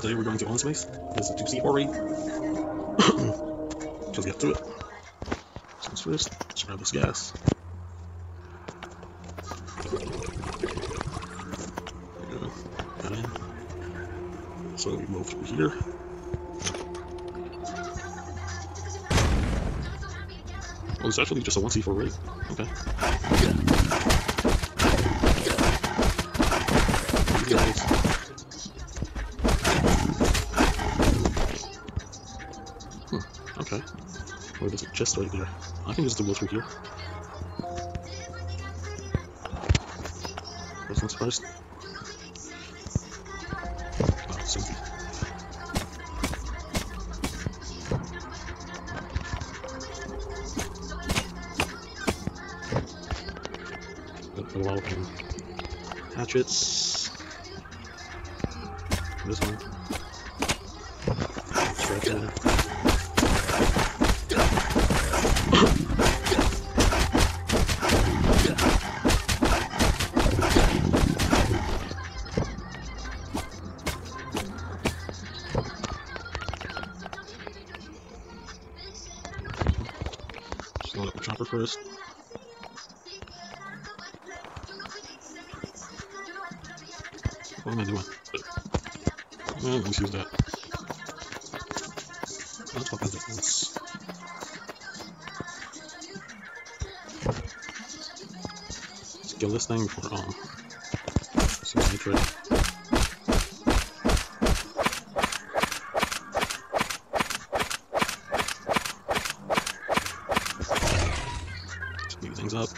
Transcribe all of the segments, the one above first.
Today we're going to Owen's place. This is a 2C already. Just get to it. So first, let's grab this gas. There we go. That in. So we move through here. Oh, it's actually just a 1C4 rate. Okay. These guys. Okay. Or there's a chest right there. I can just go through here. First things first. Oh, it's empty. Got a lot of hatchets. This one. Straight there. Just load up the chopper first. What am I doing? Well, let's use that. That's what that difference. Let's kill this thing for some nitrate. Speed things up.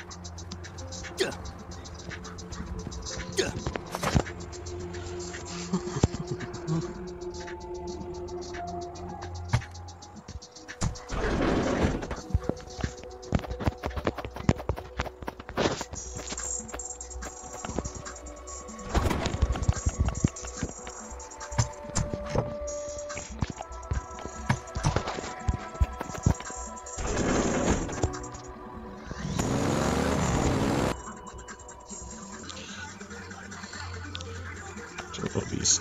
Check out these.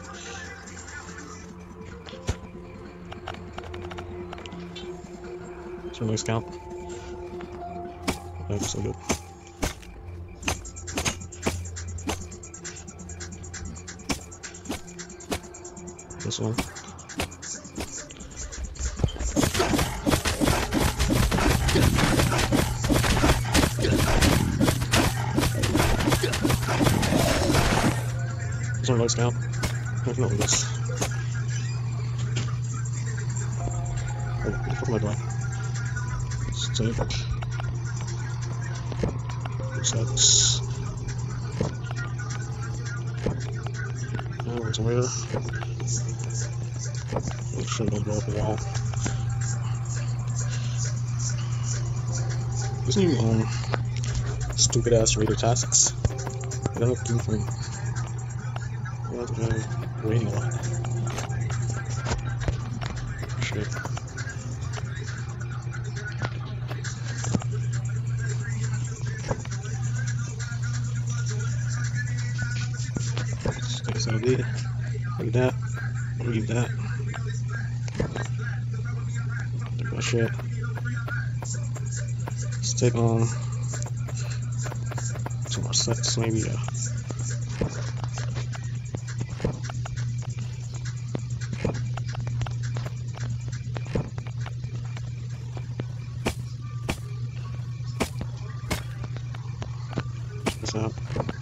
It's a nice count. That's so good. This one. These are nice count. Definitely this. Oh, what the fuck am I doing? Save. Resets. Oh, it's where? Make sure it don't blow up the wall. These new stupid ass raider tasks. I don't have to do for me. Waiting a lot. Shit. Stays out there. Like that. Leave that. Take that shit. Let's take on some more sets, maybe. Check this out.